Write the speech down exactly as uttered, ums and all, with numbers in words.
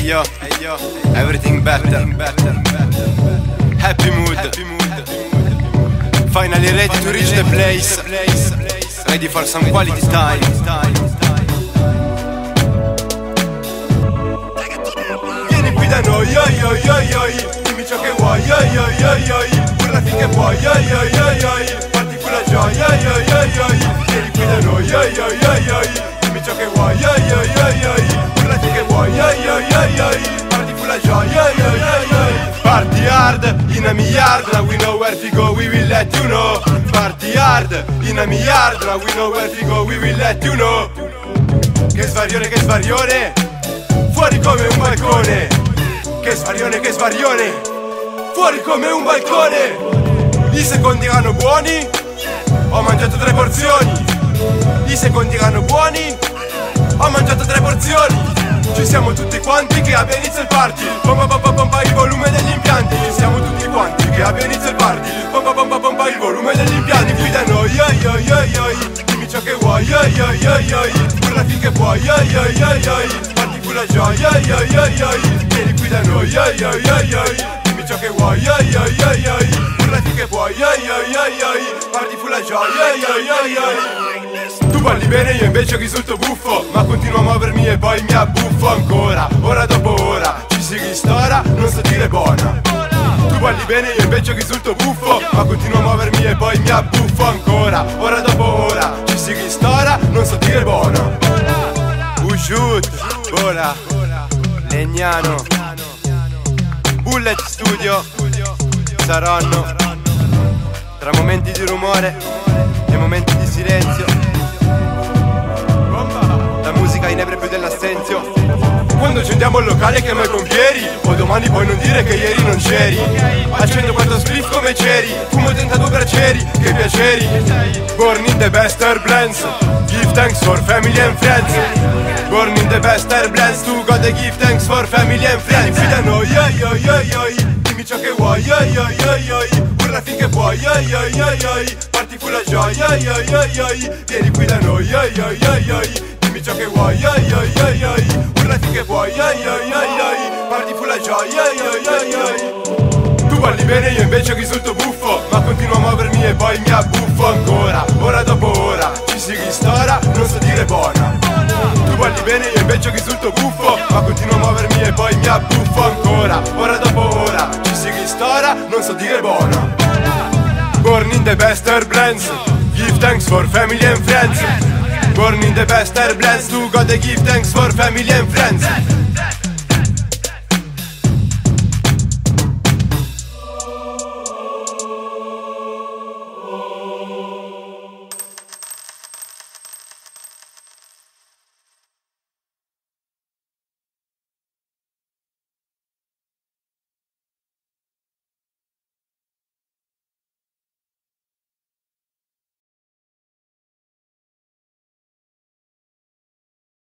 yo, everything better, happy mood, finally ready to reach the place, ready for some quality time. Vieni qui da noi, oi oi oi oi, dimmi ciò che vuoi, oi oi oi oi, urla finché puoi, oi oi oi oi, parti con la gioia, oi oi oi oi, vieni qui da noi, oi oi oi oi, dimmi ciò che vuoi, oi oi oi oi, urla finché puoi, oi oi oi oi, parti con la gioia, oi oi oi oi. Party hard, in a milliard, now we know where to go, we will let you know. Party hard, in a milliard, now we know where to go, we will let you know. Che svarione, che svarione, fuori come un balcone. Che svarione, che svarione, fuori come un balcone. I secondi erano buoni, ho mangiato tre porzioni. I secondi erano buoni, ho mangiato tre porzioni. Ci siamo tutti quanti che abbia inizio il party. Pompa pompa pompa il volume degli impianti. Ci siamo tutti quanti che abbia inizio il party. Pompa pompa pompa il volume degli impianti. Qui da noi, oi oi oi oi, dimmi ciò che vuoi, oi oi oi oi, urla finché puoi, oi oi oi oi, parti con la gioia, oi oi oi oi, vieni qui da noi, oi oi oi oi, dimmi ciò che vuoi, oi oi oi oi, urla finché puoi, oi oi oi oi, parti con la gioia, oi oi oi oi. Tu balli bene, io invece risulto buffo, ma continuo a muovermi e poi mi abbuffo ancora, ora dopo ora, ci si ristora, non so dire buona. Tu balli bene, io invece risulto buffo, ma continuo a muovermi e poi mi abbuffo ancora, ora dopo ora, ci si ristora, non so dire buona. Usciut, ora, Legnano, Bullet Studio, saranno tra momenti di rumore e momenti di silenzio, la musica inebra più dell'assenzio. Quando accendiamo il locale chiamo i pompieri, o domani puoi non dire che ieri non c'eri. Accendo quanto spliff come c'eri, fumo trentadue braccieri, che piaceri. Born in the best air blends, give thanks for family and friends. Born in the best air blends, to God they give thanks for family and friends. Qui da noi, oi oi oi oi, dimmi ciò che vuoi, oi oi oi oi, urla finché puoi, oi oi oi oi, parti con la gioia, oi oi oi oi, vieni qui da noi, oi oi oi oi, dimmi ciò che vuoi, oi oi oi oi, urla finché puoi, oi oi oi oi, parti con la gioia, oi oi oi oi. Tu balli bene, io invece risulto buffo, ma continuo a muovermi e poi mi abbuffo ancora, ora dopo ora, ci si ristora, non so dire buona. Tu balli bene, io invece risulto buffo, ma continuo a muovermi e poi mi abbuffo ancora, ora dopo ora, ci si ristora, non so dire buona. Born in the best air blends, give thanks for family and friends. Born in the best air blends, to God they give thanks for family and friends.